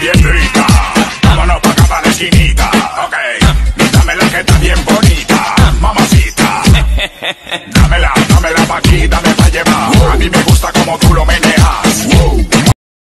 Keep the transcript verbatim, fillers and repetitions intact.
bien rica. Vámonos pa' acá pa' la esquinita. Ok, dámela que está bien bonita, mamacita. Dámela, dámela pa' aquí, dame pa' llevar. A mí me gusta como tú lo meneas.